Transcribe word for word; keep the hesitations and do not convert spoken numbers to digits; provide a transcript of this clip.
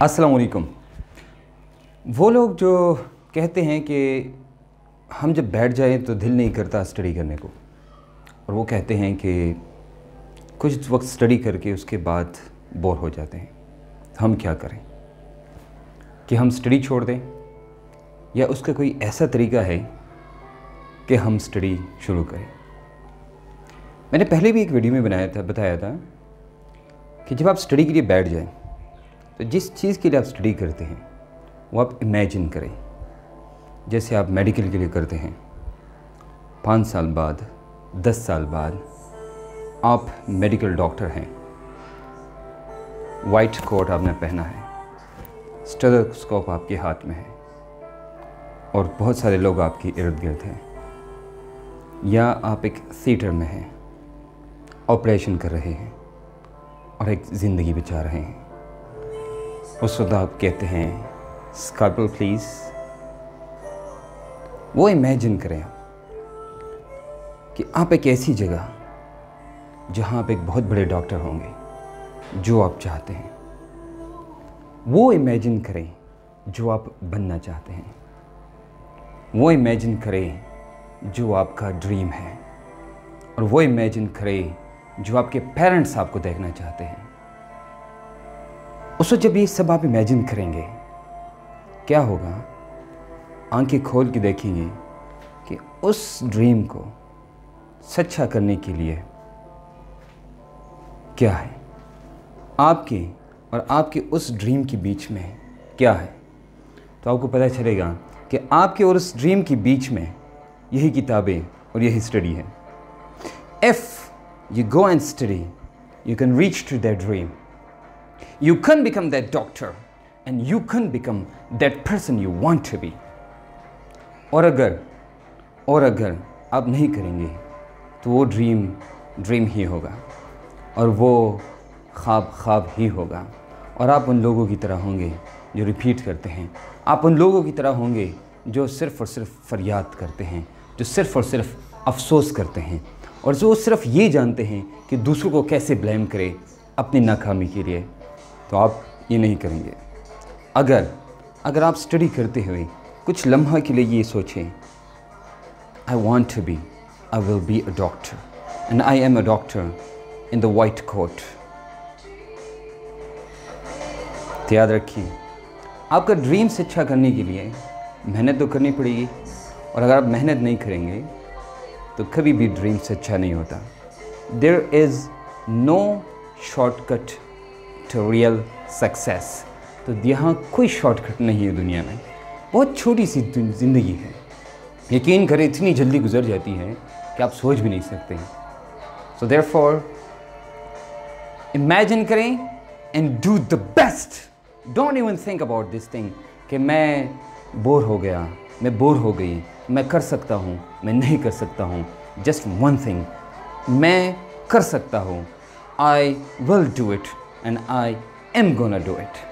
अस्सलाम वालेकुम। वो लोग जो कहते हैं कि हम जब बैठ जाएं तो दिल नहीं करता स्टडी करने को, और वो कहते हैं कि कुछ वक्त स्टडी करके उसके बाद बोर हो जाते हैं। हम क्या करें कि हम स्टडी छोड़ दें, या उसका कोई ऐसा तरीका है कि हम स्टडी शुरू करें। मैंने पहले भी एक वीडियो में बनाया था बताया था कि जब आप स्टडी के लिए बैठ जाएं तो जिस चीज़ के लिए आप स्टडी करते हैं वो आप इमेजिन करें। जैसे आप मेडिकल के लिए करते हैं, पाँच साल बाद दस साल बाद आप मेडिकल डॉक्टर हैं, वाइट कोट आपने पहना है, स्टेथोस्कोप आपके हाथ में है और बहुत सारे लोग आपके इर्द गिर्द हैं, या आप एक थिएटर में हैं, ऑपरेशन कर रहे हैं और एक ज़िंदगी बचा रहे हैं। उस वक्त आप कहते हैं स्कैल्पेल प्लीज़। वो इमेजिन करें कि आप एक ऐसी जगह जहाँ आप एक बहुत बड़े डॉक्टर होंगे जो आप चाहते हैं। वो इमेजिन करें जो आप बनना चाहते हैं। वो इमेजिन करें जो आपका ड्रीम है, और वो इमेजिन करें जो आपके पेरेंट्स आपको देखना चाहते हैं। उस वक्त जब ये सब आप इमेजिन करेंगे, क्या होगा? आंखें खोल के देखेंगे कि उस ड्रीम को सच्चा करने के लिए क्या है आपके और आपके उस ड्रीम के बीच में क्या है। तो आपको पता चलेगा कि आपके और उस ड्रीम के बीच में यही किताबें और यही स्टडी है। If you go and study, you can reach to that dream. You can become that doctor and you can become that person you want to be. और अगर और अगर आप नहीं करेंगे तो वो ड्रीम ड्रीम ही होगा और वो ख्वाब ख्वाब ही होगा, और आप उन लोगों की तरह होंगे जो रिपीट करते हैं। आप उन लोगों की तरह होंगे जो सिर्फ़ और सिर्फ फरियाद करते हैं, जो सिर्फ़ और सिर्फ अफसोस करते हैं, और जो सिर्फ ये जानते हैं कि दूसरों को कैसे ब्लेम करें अपनी नाकामी के लिए। तो आप ये नहीं करेंगे। अगर अगर आप स्टडी करते हुए कुछ लम्हा के लिए ये सोचें, I want to be, I will be a doctor and I am a doctor in the white coat. तो याद रखिए, आपका ड्रीम से अच्छा करने के लिए मेहनत तो करनी पड़ेगी, और अगर आप मेहनत नहीं करेंगे तो कभी भी ड्रीम से अच्छा नहीं होता। There is no shortcut to real success. तो यहाँ कोई शॉर्टकट नहीं है दुनिया में। बहुत छोटी सी ज़िंदगी है, यकीन करें इतनी जल्दी गुजर जाती है कि आप सोच भी नहीं सकते। सो देयरफॉर इमेजिन करें and do the best. Don't even think about this thing कि मैं बोर हो गया, मैं बोर हो गई, मैं कर सकता हूँ, मैं नहीं कर सकता हूँ। जस्ट वन थिंग, मैं कर सकता हूँ। I will do it and I am gonna do it.